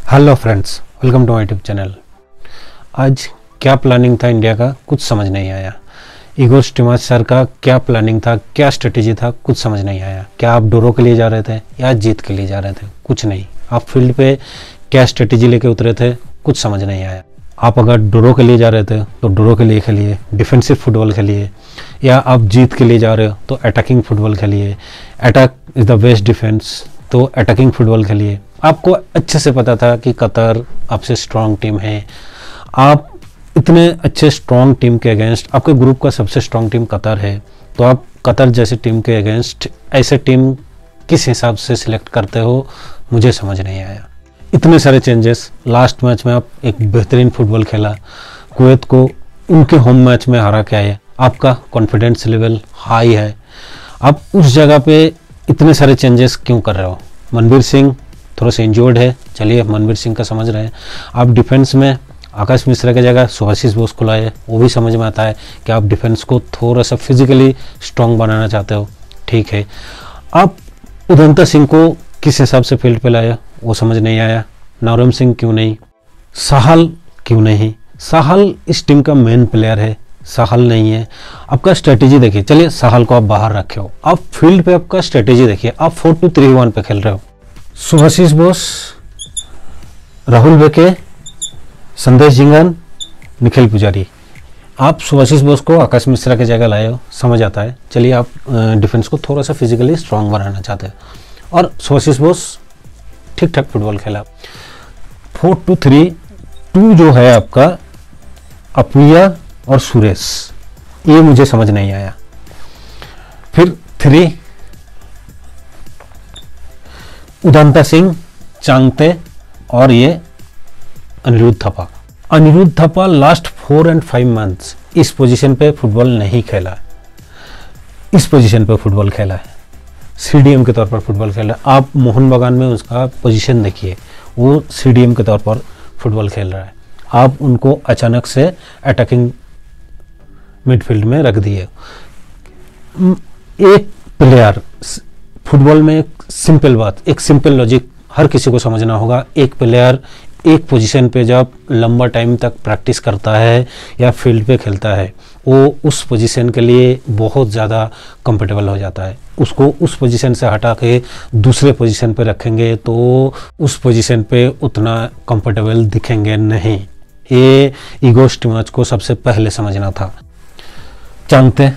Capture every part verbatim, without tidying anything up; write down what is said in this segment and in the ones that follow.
Hello friends, welcome to my YouTube channel. आज क्या planning था इंडिया का, कुछ समझ नहीं आया। इगोर स्टिमाच सर का क्या प्लानिंग था, क्या स्ट्रेटेजी था, कुछ समझ नहीं आया। क्या आप ड्रॉ के लिए जा रहे थे या जीत के लिए जा रहे थे? कुछ नहीं। आप फील्ड पे क्या स्ट्रेटेजी लेके उतरे थे, कुछ समझ नहीं आया। आप अगर ड्रॉ के लिए जा रहे थे तो ड्रॉ के लिए खेलिए, डिफेंसिव फुटबॉल खेलिए, या आप जीत के लिए जा रहे हो तो अटैकिंग फुटबॉल खेलिए। Attack is the best defence, तो अटैकिंग फुटबॉल खेलिए। आपको अच्छे से पता था कि कतर आपसे स्ट्रांग टीम है। आप इतने अच्छे स्ट्रांग टीम के अगेंस्ट, आपके ग्रुप का सबसे स्ट्रांग टीम कतर है, तो आप कतर जैसे टीम के अगेंस्ट ऐसे टीम किस हिसाब से सिलेक्ट करते हो, मुझे समझ नहीं आया। इतने सारे चेंजेस। लास्ट मैच में आप एक बेहतरीन फुटबॉल खेला, कुवैत को उनके होम मैच में हरा के आए। आपका कॉन्फिडेंस लेवल हाई है। आप उस जगह पे इतने सारे चेंजेस क्यों कर रहे हो? मनवीर सिंह थोड़ा सा इंजर्ड है, चलिए मनवीर सिंह का समझ रहे हैं। आप डिफेंस में आकाश मिश्रा की जगह सुभाषिस बोस को लाए, वो भी समझ में आता है कि आप डिफेंस को थोड़ा सा फिजिकली स्ट्रांग बनाना चाहते हो, ठीक है। आप उदंता सिंह को किस हिसाब से फील्ड पे लाया, वो समझ नहीं आया। नवरम सिंह क्यों नहीं, साहल क्यों नहीं? साहल इस टीम का मेन प्लेयर है, साहल नहीं है। आपका स्ट्रेटेजी देखिए, चलिए साहल को आप बाहर रखे हो, आप फील्ड पे आपका स्ट्रेटेजी देखिए। आप फोर टू थ्री वन पे खेल रहे हो। सुभाषिस बोस, राहुल बेके, संदेश झिंगन, निखिल पुजारी। आप सुभाषिस बोस को आकाश मिश्रा की जगह लाए हो, समझ आता है। चलिए आप डिफेंस को थोड़ा सा फिजिकली स्ट्रांग बनाना चाहते हैं, और सुभाषिस बोस ठीक ठाक फुटबॉल खेला। फोर टू थ्री टू जो है आपका, अपुया और सुरेश, ये मुझे समझ नहीं आया। फिर थ्री, उदंता सिंह, चांगते और ये Anirudh Thapa. Anirudh Thapa last four and five months इस पोजीशन पे फुटबॉल नहीं खेला है, इस पोजीशन पे फुटबॉल खेला है, सीडीएम के तौर पर फुटबॉल खेला है। आप मोहन बागान में उसका पोजीशन देखिए, वो सीडीएम के तौर पर फुटबॉल खेल रहा है। आप उनको अचानक से अटैकिंग मिडफील्ड में रख दिए। एक प्लेयर, फुटबॉल में एक सिंपल बात, एक सिंपल लॉजिक हर किसी को समझना होगा। एक प्लेयर एक पोजीशन पे जब लंबा टाइम तक प्रैक्टिस करता है या फील्ड पे खेलता है, वो उस पोजीशन के लिए बहुत ज़्यादा कंफर्टेबल हो जाता है। उसको उस पोजीशन से हटा के दूसरे पोजीशन पे रखेंगे तो उस पोजीशन पे उतना कंफर्टेबल दिखेंगे नहीं। ये इगोर स्टिमाच को सबसे पहले समझना था। चांगते,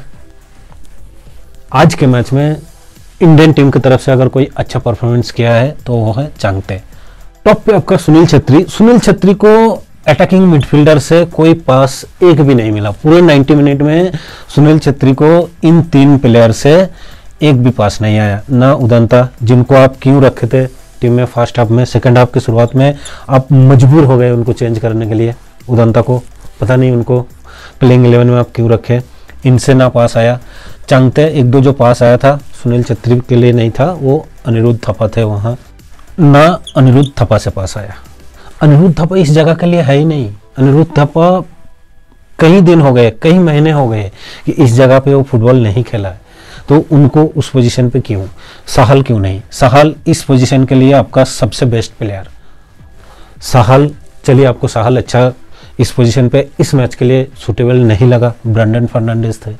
आज के मैच में इंडियन टीम की तरफ से अगर कोई अच्छा परफॉर्मेंस किया है तो वो है चांगते। टॉप पे आपका सुनील छेत्री। सुनील छेत्री को अटैकिंग मिडफील्डर से कोई पास एक भी नहीं मिला। पूरे नब्बे मिनट में सुनील छेत्री को इन तीन प्लेयर से एक भी पास नहीं आया। ना उदंता, जिनको आप क्यों रखे थे टीम में फर्स्ट हाफ में, सेकंड हाफ की शुरुआत में आप मजबूर हो गए उनको चेंज करने के लिए। उदंता को पता नहीं उनको प्लेइंग इलेवन में आप क्यों रखे, इनसे ना पास आया। चांगते एक दो जो पास आया था सुनील छेत्री के लिए नहीं था, वो अनिरुद्ध थपा थे वहाँ, ना अनिरुद्ध थपा से पास आया। अनिरुद्ध थपा इस जगह के लिए है ही नहीं। अनिरुद्ध थपा कई दिन हो गए, कई महीने हो गए कि इस जगह पे वो फुटबॉल नहीं खेला है, तो उनको उस पोजीशन पे क्यों? साहल क्यों नहीं? साहल इस पोजीशन के लिए आपका सबसे बेस्ट प्लेयर साहल। चलिए आपको साहल अच्छा इस पोजीशन पे इस मैच के लिए सूटेबल नहीं लगा, ब्रैंडन फर्नांडिस थे।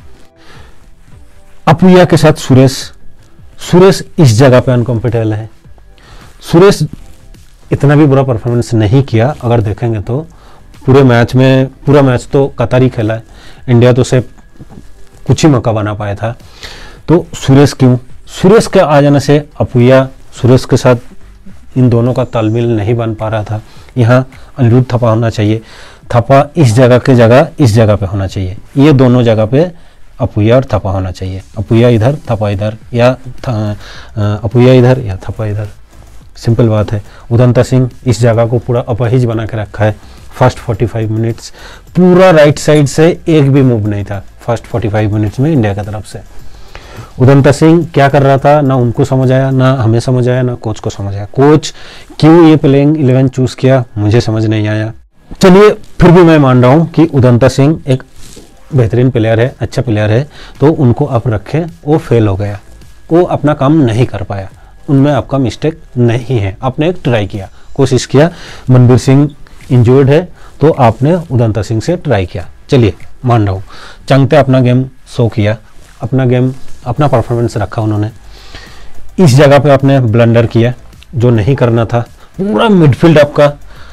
अपुया के साथ सुरेश, सुरेश इस जगह पे अनकंफर्टेबल है। सुरेश इतना भी बुरा परफॉर्मेंस नहीं किया, अगर देखेंगे तो पूरे मैच में, पूरा मैच तो कतर ही खेला है, इंडिया तो सिर्फ कुछ ही मौका बना पाया था। तो सुरेश क्यों? सुरेश के आ जाने से अपुया, सुरेश के साथ इन दोनों का तालमेल नहीं बन पा रहा था। यहाँ अनिरुद्ध थपा होना चाहिए, थपा इस जगह के जगह इस जगह पे होना चाहिए। ये दोनों जगह पे अपुया और थपा होना चाहिए। अपुया इधर, थपा इधर, या अपुया इधर या थपा इधर, सिंपल बात है। उदंता सिंह इस जगह को पूरा अपहिज बना के रखा है। फर्स्ट पैंतालीस मिनट्स पूरा राइट साइड से एक भी मूव नहीं था फर्स्ट पैंतालीस मिनट्स में इंडिया की तरफ से। उदंता सिंह क्या कर रहा था, ना उनको समझ आया, ना हमें समझ आया, ना कोच को समझ आया। कोच क्यों ये प्लेइंग इलेवन चूज किया, मुझे समझ नहीं आया। चलिए फिर भी मैं मान रहा हूँ कि उदंता सिंह एक बेहतरीन प्लेयर है, अच्छा प्लेयर है, तो उनको आप रखें। वो फेल हो गया, वो अपना काम नहीं कर पाया, उनमें आपका मिस्टेक नहीं है, आपने एक ट्राई किया, कोशिश किया, मनवीर सिंह इंजर्ड है तो आपने उदंता सिंह से ट्राई किया, चलिए मान रहा हूँ। चंगते अपना गेम शो किया, अपना गेम अपना परफॉर्मेंस रखा उन्होंने। इस जगह पे आपने ब्लंडर किया जो नहीं करना था, पूरा मिडफील्ड आपका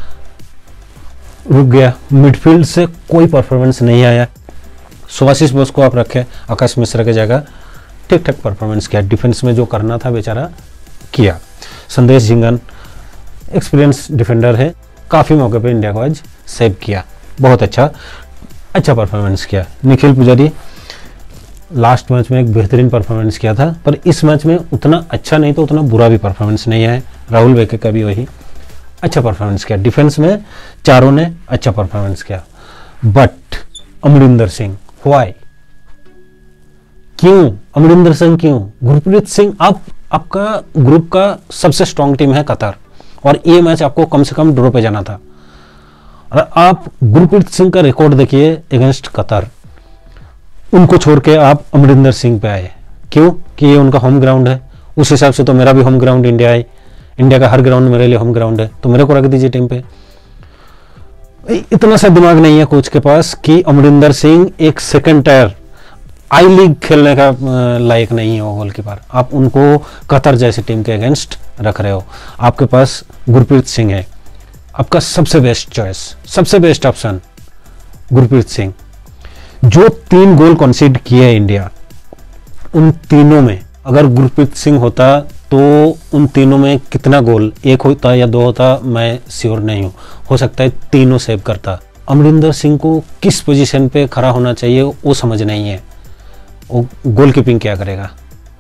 रुक गया, मिडफील्ड से कोई परफॉर्मेंस नहीं आया। सुभाषिस बोस को आप रखे आकाश मिश्रा की जगह, ठीक ठाक परफॉर्मेंस किया, डिफेंस में जो करना था बेचारा किया। संदेश झिंगन एक्सपीरियंस डिफेंडर है, काफ़ी मौके पे इंडिया को आज सेव किया, बहुत अच्छा अच्छा परफॉर्मेंस किया। निखिल पुजारी लास्ट मैच में एक बेहतरीन परफॉर्मेंस किया था, पर इस मैच में उतना अच्छा नहीं तो उतना बुरा भी परफॉर्मेंस नहीं है। राहुल वेके का भी वही अच्छा परफॉर्मेंस किया, डिफेंस में चारों ने अच्छा परफॉर्मेंस किया। बट अमरिंदर सिंह व्हाई, क्यों अमरिंदर सिंह क्यों? गुरप्रीत सिंह, आप आपका ग्रुप का सबसे स्ट्रॉन्ग टीम है कतर, और ये मैच आपको कम से कम ड्रॉ पे जाना था। और आप गुरप्रीत सिंह का रिकॉर्ड देखिए अगेंस्ट कतर, उनको छोड़ के आप अमरिंदर सिंह पे आए, क्यों? कि ये उनका होम ग्राउंड है। उस हिसाब से तो मेरा भी होम ग्राउंड इंडिया है, इंडिया का हर ग्राउंड मेरे लिए होम ग्राउंड है, तो मेरे को रख दीजिए टीम पे। इतना सा दिमाग नहीं है कोच के पास कि अमरिंदर सिंह एक सेकंड टायर आई लीग खेलने का लायक नहीं है वो गोलकीपर, आप उनको कतर जैसी टीम के अगेंस्ट रख रहे हो। आपके पास गुरप्रीत सिंह है, आपका सबसे बेस्ट चॉइस, सबसे बेस्ट ऑप्शन गुरप्रीत सिंह। जो तीन गोल कंसीड किए इंडिया, उन तीनों में अगर गुरप्रीत सिंह होता तो उन तीनों में कितना गोल, एक होता या दो होता, मैं श्योर नहीं हूं, हो सकता है तीनों सेव करता। अमरिंदर सिंह को किस पोजीशन पे खड़ा होना चाहिए वो समझ नहीं है, वो गोलकीपिंग क्या करेगा।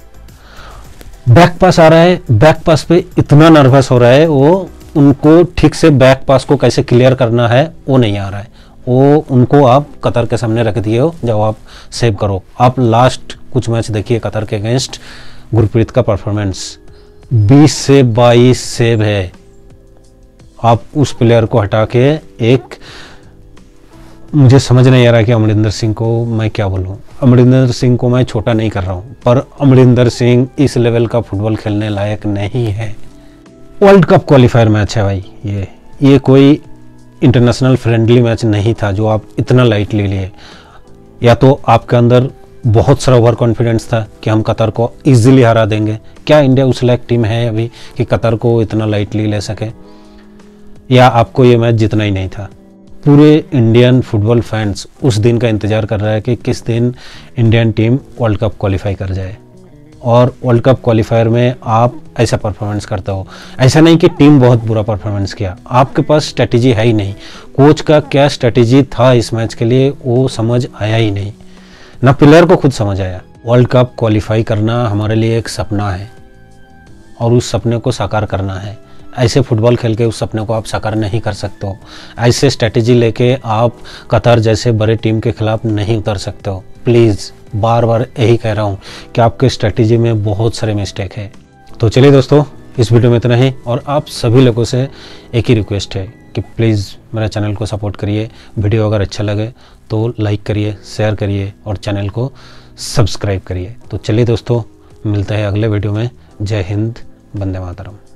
बैक पास आ रहा है, बैक पास पे इतना नर्वस हो रहा है वो, उनको ठीक से बैक पास को कैसे क्लियर करना है वो नहीं आ रहा है। वो उनको आप कतर के सामने रख दिए हो, जब आप सेव करो। आप लास्ट कुछ मैच देखिए कतर के अगेंस्ट, गुरप्रीत का परफॉर्मेंस बीस से बाईस सेव है। आप उस प्लेयर को हटा के एक, मुझे समझ नहीं आ रहा कि अमरिंदर सिंह को मैं क्या बोलूं। अमरिंदर सिंह को मैं छोटा नहीं कर रहा हूं, पर अमरिंदर सिंह इस लेवल का फुटबॉल खेलने लायक नहीं है। वर्ल्ड कप क्वालिफायर मैच है भाई, ये ये कोई इंटरनेशनल फ्रेंडली मैच नहीं था जो आप इतना लाइटली लिए। या तो आपके अंदर बहुत सारा ओवर कॉन्फिडेंस था कि हम कतर को इजीली हरा देंगे, क्या इंडिया उस लायक टीम है अभी कि कतर को इतना लाइटली ले सके, या आपको ये मैच जितना ही नहीं था। पूरे इंडियन फुटबॉल फैंस उस दिन का इंतजार कर रहा है कि किस दिन Indian team world cup qualify कर जाए, और वर्ल्ड कप क्वालिफायर में आप ऐसा परफॉर्मेंस करते हो। ऐसा नहीं कि टीम बहुत बुरा परफॉर्मेंस किया, आपके पास स्ट्रेटेजी है ही नहीं। कोच का क्या स्ट्रेटेजी था इस मैच के लिए वो समझ आया ही नहीं, ना प्लेयर को खुद समझ आया। वर्ल्ड कप क्वालिफाई करना हमारे लिए एक सपना है, और उस सपने को साकार करना है। ऐसे फुटबॉल खेल के उस सपने को आप साकार नहीं कर सकते हो। ऐसे स्ट्रेटेजी लेके आप कतर जैसे बड़े टीम के खिलाफ नहीं उतर सकते हो। प्लीज़ बार बार यही कह रहा हूँ कि आपके स्ट्रेटेजी में बहुत सारे मिस्टेक है। तो चलिए दोस्तों, इस वीडियो में इतना ही, और आप सभी लोगों से एक ही रिक्वेस्ट है कि प्लीज़ मेरे चैनल को सपोर्ट करिए। वीडियो अगर अच्छा लगे तो लाइक करिए, शेयर करिए और चैनल को सब्सक्राइब करिए। तो चलिए दोस्तों, मिलते हैं अगले वीडियो में। जय हिंद, वंदे मातरम।